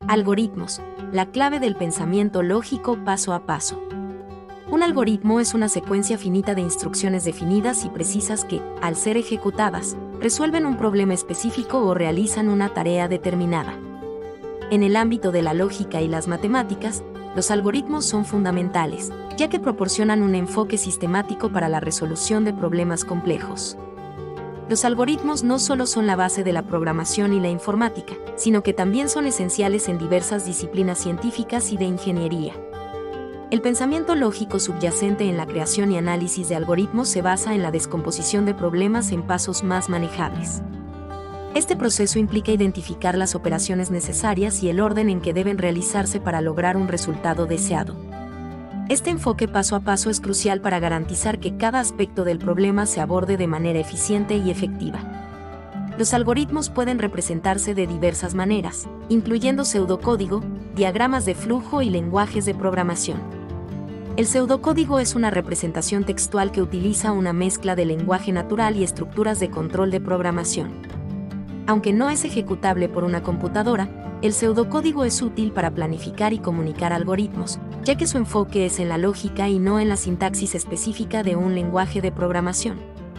Algoritmos, la clave del pensamiento lógico paso a paso. Un algoritmo es una secuencia finita de instrucciones definidas y precisas que, al ser ejecutadas, resuelven un problema específico o realizan una tarea determinada. En el ámbito de la lógica y las matemáticas, los algoritmos son fundamentales, ya que proporcionan un enfoque sistemático para la resolución de problemas complejos. Los algoritmos no solo son la base de la programación y la informática, sino que también son esenciales en diversas disciplinas científicas y de ingeniería. El pensamiento lógico subyacente en la creación y análisis de algoritmos se basa en la descomposición de problemas en pasos más manejables. Este proceso implica identificar las operaciones necesarias y el orden en que deben realizarse para lograr un resultado deseado. Este enfoque paso a paso es crucial para garantizar que cada aspecto del problema se aborde de manera eficiente y efectiva. Los algoritmos pueden representarse de diversas maneras, incluyendo pseudocódigo, diagramas de flujo y lenguajes de programación. El pseudocódigo es una representación textual que utiliza una mezcla de lenguaje natural y estructuras de control de programación. Aunque no es ejecutable por una computadora, el pseudocódigo es útil para planificar y comunicar algoritmos, ya que su enfoque es en la lógica y no en la sintaxis específica de un lenguaje de programación.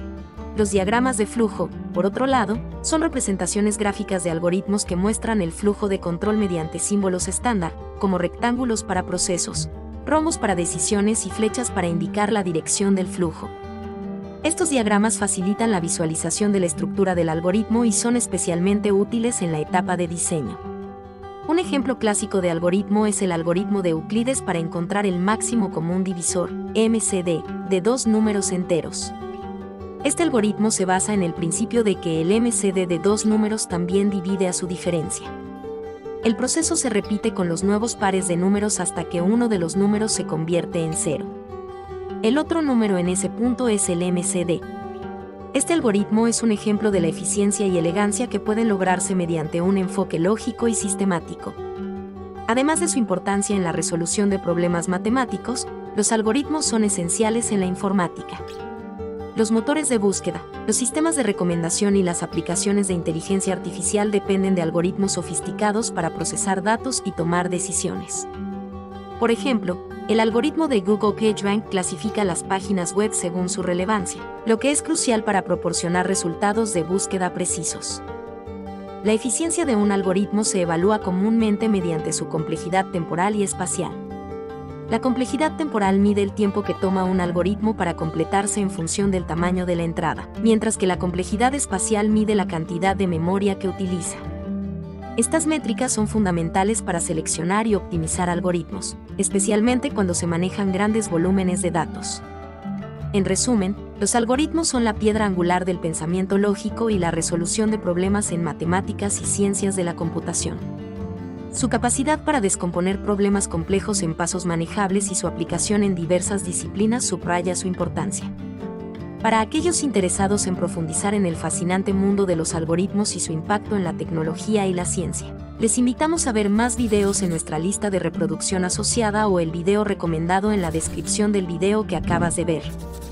Los diagramas de flujo, por otro lado, son representaciones gráficas de algoritmos que muestran el flujo de control mediante símbolos estándar, como rectángulos para procesos, rombos para decisiones y flechas para indicar la dirección del flujo. Estos diagramas facilitan la visualización de la estructura del algoritmo y son especialmente útiles en la etapa de diseño. Un ejemplo clásico de algoritmo es el algoritmo de Euclides para encontrar el máximo común divisor, MCD, de dos números enteros. Este algoritmo se basa en el principio de que el MCD de dos números también divide a su diferencia. El proceso se repite con los nuevos pares de números hasta que uno de los números se convierte en 0. El otro número en ese punto es el MCD. Este algoritmo es un ejemplo de la eficiencia y elegancia que pueden lograrse mediante un enfoque lógico y sistemático. Además de su importancia en la resolución de problemas matemáticos, los algoritmos son esenciales en la informática. Los motores de búsqueda, los sistemas de recomendación y las aplicaciones de inteligencia artificial dependen de algoritmos sofisticados para procesar datos y tomar decisiones. Por ejemplo, el algoritmo de Google PageRank clasifica las páginas web según su relevancia, lo que es crucial para proporcionar resultados de búsqueda precisos. La eficiencia de un algoritmo se evalúa comúnmente mediante su complejidad temporal y espacial. La complejidad temporal mide el tiempo que toma un algoritmo para completarse en función del tamaño de la entrada, mientras que la complejidad espacial mide la cantidad de memoria que utiliza. Estas métricas son fundamentales para seleccionar y optimizar algoritmos, especialmente cuando se manejan grandes volúmenes de datos. En resumen, los algoritmos son la piedra angular del pensamiento lógico y la resolución de problemas en matemáticas y ciencias de la computación. Su capacidad para descomponer problemas complejos en pasos manejables y su aplicación en diversas disciplinas subraya su importancia. Para aquellos interesados en profundizar en el fascinante mundo de los algoritmos y su impacto en la tecnología y la ciencia, les invitamos a ver más videos en nuestra lista de reproducción asociada o el video recomendado en la descripción del video que acabas de ver.